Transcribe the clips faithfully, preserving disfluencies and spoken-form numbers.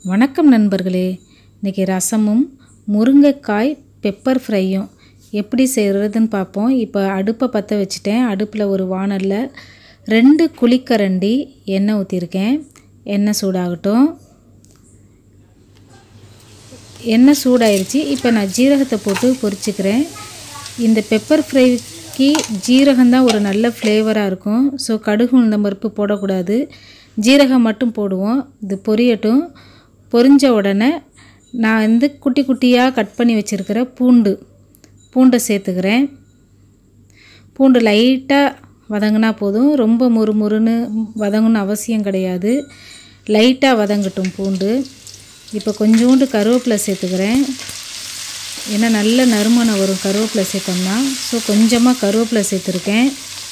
வணக்கம் நண்பர்களே, இன்றைக்கி ரசமும் முருங்கைக்காய் பெப்பர் ஃப்ரையும் எப்படி செய்கிறதுன்னு பார்ப்போம். இப்போ அடுப்பை பற்ற வச்சுட்டேன். அடுப்பில் ஒரு வானலில் ரெண்டு குழிக்கரண்டி எண்ணெய் ஊற்றிருக்கேன். எண்ணெய் சூடாகட்டும். எண்ணெய் சூடாயிருச்சு. இப்போ நான் ஜீரகத்தை போட்டு பொரிச்சுக்கிறேன். இந்த பெப்பர் ஃப்ரைக்கு ஜீரகம்தான் ஒரு நல்ல ஃப்ளேவராக இருக்கும். ஸோ கடுகு உளுந்தம் பருப்பு போடக்கூடாது, ஜீரகம் மட்டும் போடுவோம். இது பொரியட்டும். பொரிஞ்ச உடனே நான் வந்து குட்டி குட்டியாக கட் பண்ணி வச்சுருக்கிற பூண்டு பூண்டை சேர்த்துக்கிறேன். பூண்டு லைட்டாக வதங்கினா போதும், ரொம்ப முறுமுறுன்னு வதங்கணும்னு அவசியம் கிடையாது. லைட்டாக வதங்கட்டும் பூண்டு. இப்போ கொஞ்சோண்டு கருவேப்பிலை சேர்த்துக்கிறேன். ஏன்னா நல்ல நறுமணம் வரும் கருவேப்பிலை சேர்த்தோம்னா. ஸோ கொஞ்சமாக கருவேப்பிலை சேர்த்துருக்கேன்.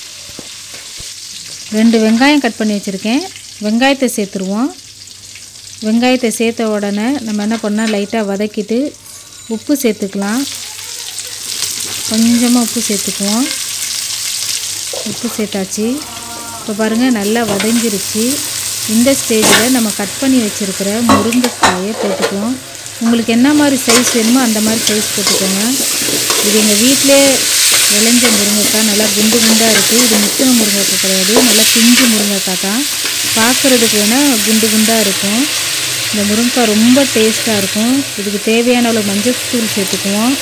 ரெண்டு வெங்காயம் கட் பண்ணி வச்சுருக்கேன். வெங்காயத்தை சேர்த்துருவோம். வெங்காயத்தை சேர்த்த உடனே நம்ம என்ன பண்ணால் லைட்டாக வதக்கிட்டு உப்பு சேர்த்துக்கலாம். கொஞ்சமாக உப்பு சேர்த்துக்குவோம். உப்பு சேர்த்தாச்சு. இப்போ பாருங்கள் நல்லா வதங்கிருச்சு. இந்த ஸ்டேஜில் நம்ம கட் பண்ணி வச்சுருக்கிற முருங்கைக்காயை போட்டுக்குவோம். உங்களுக்கு என்ன மாதிரி சைஸ் வேணுமோ அந்த மாதிரி சைஸ் போட்டுக்கோங்க. இது எங்கள் வீட்டிலே விளைஞ்ச முருங்கைக்காய், நல்லா குண்டு குண்டாக இருக்குது. இது முத்தின முருங்கைக்காய் கிடையாது, நல்லா பிஞ்சு முருங்கைக்காய் தான். பார்க்குறதுக்கு வேணால் குண்டு குண்டாக இருக்கும். இந்த முருங்கைக்காய் ரொம்ப டேஸ்ட்டாக இருக்கும். இதுக்கு தேவையான அளவு மஞ்சள்தூள் சேர்த்துக்குவோம்.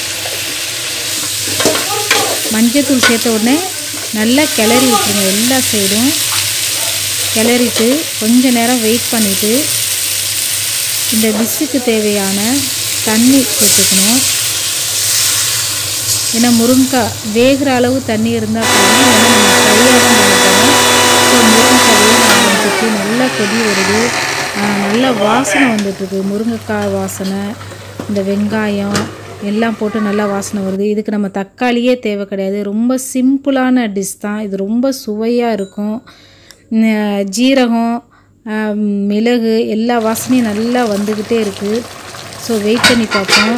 மஞ்சள்தூள் சேர்த்த உடனே நல்லா கிளறி விட்டுருங்க. எல்லா சைடும் கிளறிட்டு கொஞ்ச நேரம் வெயிட் பண்ணிவிட்டு இந்த டிஷ்ஷுக்கு தேவையான தண்ணி சேர்த்துக்கணும். ஏன்னா முருங்கைக்காய் வேகிற அளவு தண்ணி இருந்தால் போதும். ஏன்னா நம்ம ஃப்ரையாக தான் பண்ண போகிறோம். ஸோ முருங்கைக்காய் வேக ஆரம்பிச்சிட்டு நல்லா கொதி வருது. நல்ல வாசனை வந்துட்டுருக்கு. முருங்கைக்காய் வாசனை, இந்த வெங்காயம் எல்லாம் போட்டு நல்லா வாசனை வருது. இதுக்கு நம்ம தக்காளியே தேவை கிடையாது. ரொம்ப சிம்பிளான டிஷ் தான் இது. ரொம்ப சுவையாக இருக்கும். ஜீரகம், மிளகு எல்லா வாசனையும் நல்லா வந்துக்கிட்டே இருக்குது. ஸோ வெயிட் பண்ணி பார்ப்போம்.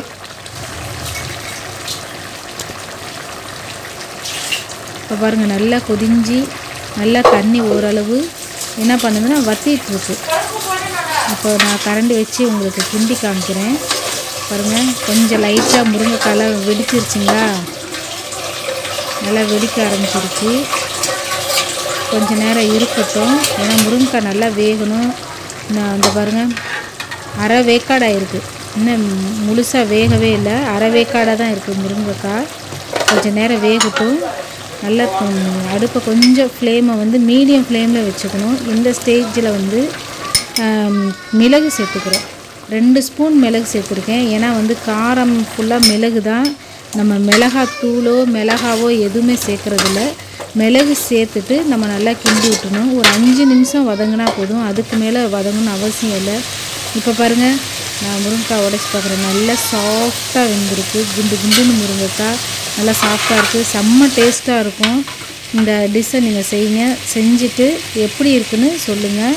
இப்போ பாருங்கள் நல்லா கொதிஞ்சு நல்லா தண்ணி ஓரளவு என்ன பண்ணுதுன்னா வற்றிட்டுருக்கு. இப்போ நான் கரண்டி வச்சு உங்களுக்கு கிண்டி காமிக்கிறேன். பாருங்கள் கொஞ்சம் லைட்டாக முருங்கைக்காய் வெடிச்சிருச்சுங்களா, நல்லா வெடிக்க ஆரம்பிச்சிருச்சு. கொஞ்சம் நேரம் இருக்கட்டும். ஏன்னா முருங்கைக்காய் நல்லா வேகணும். நான் அந்த பாருங்கள் அரை வேக்காடாக இருக்குது. இன்னும் முழுசாக வேகவே இல்லை, அரை வேக்காடாக தான் இருக்குது முருங்கைக்காய். கொஞ்சம் நேரம் வேகட்டும். நல்லா அடுப்பை கொஞ்சம் ஃப்ளேமை வந்து மீடியம் ஃப்ளேமில் வச்சுக்கணும். இந்த ஸ்டேஜில் வந்து மிளகு சேர்த்துக்கிறோம். ரெண்டு ஸ்பூன் மிளகு சேர்த்துருக்கேன். ஏன்னா வந்து காரம் ஃபுல்லாக மிளகு தான். நம்ம மிளகாத்தூளோ மிளகாவோ எதுவுமே சேர்க்குறதில்ல. மிளகு சேர்த்துட்டு நம்ம நல்லா கிண்டி விட்டுணும். ஒரு அஞ்சு நிமிஷம் வதங்கினா போதும், அதுக்கு மேலே வதங்கணும்னு அவசியம் இல்லை. இப்போ பாருங்கள் நான் முருங்கைக்காய் உடைச்சி பார்க்குறேன். நல்லா சாஃப்டாக வெந்திருக்கு. குண்டு குண்டுன்னு முருங்கைக்காய் நல்லா சாஃப்டாக இருக்குது. செம்ம டேஸ்ட்டாக இருக்கும். இந்த டிஷ்ஷை நீங்கள் செய்யுங்க. செஞ்சுட்டு எப்படி இருக்குன்னு சொல்லுங்கள்.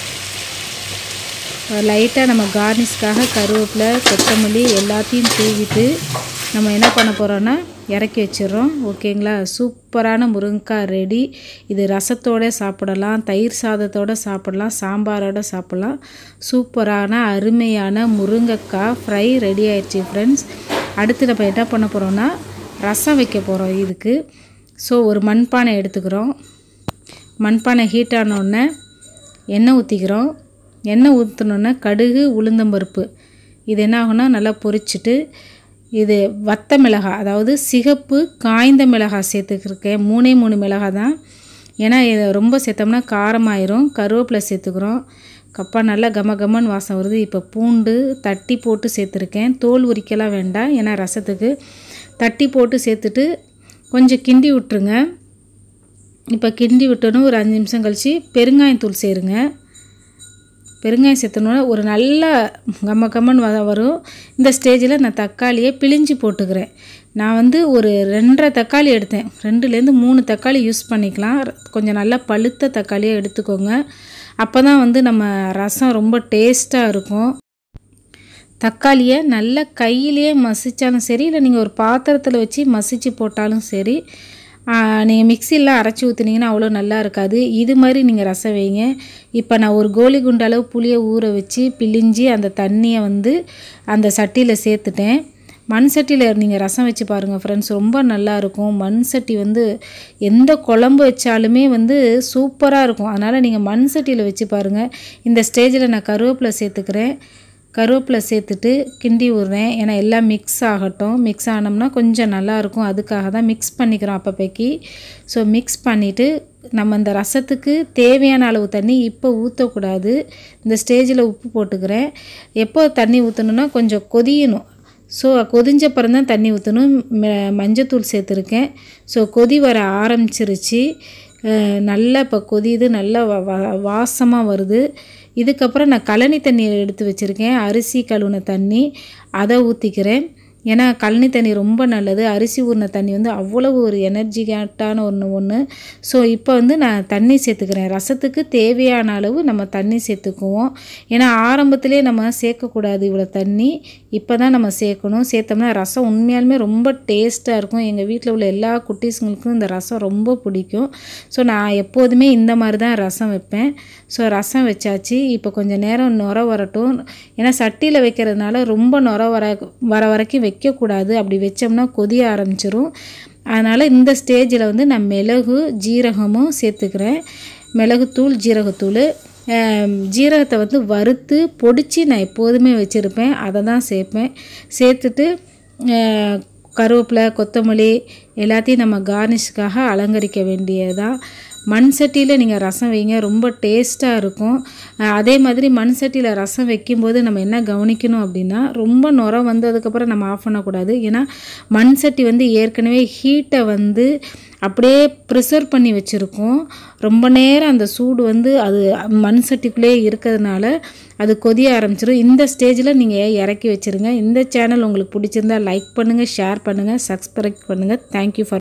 லைட்டாக நம்ம கார்னிஷ்காக கருவேப்பிலை, கொத்தமல்லி எல்லாத்தையும் தூவிட்டு நம்ம என்ன பண்ண போகிறோன்னா இறக்கி வச்சிடுறோம். ஓகேங்களா? சூப்பரான முருங்கைக்காய் ரெடி. இது ரசத்தோடு சாப்பிடலாம், தயிர் சாதத்தோடு சாப்பிடலாம், சாம்பாரோடு சாப்பிடலாம். சூப்பரான அருமையான முருங்கைக்காய் ஃப்ரை ரெடி ஆயிடுச்சு ஃப்ரெண்ட்ஸ். அடுத்து நம்ம என்ன பண்ண போகிறோன்னா ரசம் வைக்க போகிறோம் இதுக்கு. ஸோ ஒரு மண்பானை எடுத்துக்கிறோம். மண்பானை ஹீட் ஆனோடனே எண்ணெய் ஊற்றிக்கிறோம். எண்ணெய் ஊற்றினோன்னே கடுகு உளுந்தம்பருப்பு இது என்ன ஆகும்னா நல்லா பொரிச்சிட்டு இது வத்த மிளகாய், அதாவது சிகப்பு காய்ந்த மிளகாய் சேர்த்துக்கிருக்கேன். மூணே மூணு மிளகாய் தான். ஏன்னா இதை ரொம்ப சேர்த்தோம்னா காரமாயிரும். கருவேப்பிலை சேர்த்துக்கிறோம். கப்பா நல்லா கம கமன்னு வாசம் வருது. இப்போ பூண்டு தட்டி போட்டு சேர்த்துருக்கேன். தோல் உரிக்கலாம் வேண்டாம், ஏன்னா ரசத்துக்கு தட்டி போட்டு சேர்த்துட்டு கொஞ்சம் கிண்டி விட்டுருங்க. இப்போ கிண்டி விட்டோன்னு ஒரு அஞ்சு நிமிஷம் கழித்து பெருங்காயத்தூள் சேருங்க. பெருங்காயம் சேர்த்தோன்னா ஒரு நல்ல கம்ம கம்மன்னு வ வரும். இந்த ஸ்டேஜில் நான் தக்காளியை பிழிஞ்சு போட்டுக்கிறேன். நான் வந்து ஒரு ரெண்டரை தக்காளி எடுத்தேன். ரெண்டுலேருந்து மூணு தக்காளி யூஸ் பண்ணிக்கலாம். கொஞ்சம் நல்லா பழுத்த தக்காளியாக எடுத்துக்கோங்க. அப்போ தான் வந்து நம்ம ரசம் ரொம்ப டேஸ்ட்டாக இருக்கும். தக்காளியை நல்லா கையிலேயே மசித்தாலும் சரி, இல்லை நீங்கள் ஒரு பாத்திரத்தில் வச்சு மசித்து போட்டாலும் சரி. நீங்கள் மிக்சியில் அரைச்சி ஊற்றுனீங்கன்னா அவ்வளோ நல்லா இருக்காது. இது மாதிரி நீங்கள் ரசம் வைங்க. இப்போ நான் ஒரு கோலி குண்டு அளவு புளியை ஊற வச்சு பிழிஞ்சி அந்த தண்ணியை வந்து அந்த சட்டியில் சேர்த்துட்டேன். மண் சட்டியில் நீங்கள் ரசம் வச்சு பாருங்கள் ஃப்ரெண்ட்ஸ், ரொம்ப நல்லாயிருக்கும். மண் சட்டி வந்து எந்த குழம்பு வச்சாலுமே வந்து சூப்பராக இருக்கும். அதனால் நீங்கள் மண் சட்டியில் வச்சு பாருங்கள். இந்த ஸ்டேஜில் நான் கருவேப்பிலை சேர்த்துக்கிறேன். கருவேப்பிலை சேர்த்துட்டு கிண்டி விடுறேன். ஏன்னா எல்லாம் மிக்ஸ் ஆகட்டும். மிக்ஸ் ஆனோம்னா கொஞ்சம் நல்லாயிருக்கும். அதுக்காக தான் மிக்ஸ் பண்ணிக்கிறோம் அப்பப்போக்கி. ஸோ மிக்ஸ் பண்ணிவிட்டு நம்ம இந்த ரசத்துக்கு தேவையான அளவு தண்ணி இப்போ ஊற்றக்கூடாது. இந்த ஸ்டேஜில் உப்பு போட்டுக்கிறேன். எப்போ தண்ணி ஊற்றணுன்னா கொஞ்சம் கொதியணும். ஸோ கொதிஞ்ச அப்புறம் தான் தண்ணி ஊற்றணும். மஞ்சத்தூள் சேர்த்துருக்கேன். ஸோ கொதி வர ஆரம்பிச்சிருச்சு. நல்லா இப்போ கொதியுது, நல்லா வா வாசமாக வருது. இதுக்கப்புறம் நான் கழனி தண்ணி எடுத்து வச்சுருக்கேன். அரிசி கழுவுன தண்ணி அதை ஊற்றிக்கிறேன். ஏன்னா கழனி தண்ணி ரொம்ப நல்லது. அரிசி ஊறின தண்ணி வந்து அவ்வளவு ஒரு எனர்ஜிக்கான ஒன்று ஒன்று. ஸோ இப்போ வந்து நான் தண்ணி சேர்த்துக்கிறேன். ரசத்துக்கு தேவையான அளவு நம்ம தண்ணி சேர்த்துக்குவோம். ஏன்னா ஆரம்பத்திலே நம்ம சேர்க்கக்கூடாது இவ்வளோ தண்ணி. இப்போ தான் நம்ம சேர்க்கணும். சேர்த்தோம்னா ரசம் உண்மையாலுமே ரொம்ப டேஸ்ட்டாக இருக்கும். எங்கள் வீட்டில் உள்ள எல்லா குட்டீஸுங்களுக்கும் இந்த ரசம் ரொம்ப பிடிக்கும். ஸோ நான் எப்போதுமே இந்த மாதிரி தான் ரசம் வைப்பேன். ஸோ ரசம் வச்சாச்சு. இப்போ கொஞ்சம் நேரம் நுர வரட்டும். ஏன்னா சட்டியில் வைக்கிறதுனால ரொம்ப நுர வர வர வரைக்கும் வைக்கக்கூடாது. அப்படி வச்சோம்னா கொதிய ஆரம்பிச்சிரும். அதனால் இந்த ஸ்டேஜில் வந்து நான் மிளகு ஜீரகமும் சேர்த்துக்கிறேன். மிளகுத்தூள் ஜீரகத்தூள் ஜீரகத்தை வந்து வறுத்து பொடிச்சு நான் எப்போதுமே வச்சுருப்பேன். அதை தான் சேர்ப்பேன். சேர்த்துட்டு கருவேப்பிலை கொத்தமல்லி எல்லாத்தையும் நம்ம கார்னிஷ்காக அலங்கரிக்க வேண்டியதான். மண் சட்டியில் நீங்கள் ரசம் வைங்க, ரொம்ப டேஸ்ட்டாக இருக்கும். அதே மாதிரி மண் சட்டியில் ரசம் வைக்கும்போது நம்ம என்ன கவனிக்கணும் அப்படின்னா, ரொம்ப நுர வந்ததுக்கப்புறம் நம்ம ஆஃப் பண்ணக்கூடாது. ஏன்னா மண் சட்டி வந்து ஏற்கனவே ஹீட்டை வந்து அப்படியே ப்ரிசர்வ் பண்ணி வச்சுருக்கோம். ரொம்ப நேரம் அந்த சூடு வந்து அது மண் சட்டிக்குள்ளே இருக்கிறதுனால அது கொதிய ஆரம்பிச்சிடும். இந்த ஸ்டேஜில் நீங்கள் இறக்கி வச்சுருங்க. இந்த சேனல் உங்களுக்கு பிடிச்சிருந்தா லைக் பண்ணுங்கள், ஷேர் பண்ணுங்கள், சப்ஸ்கிரைப் பண்ணுங்கள். Thank you for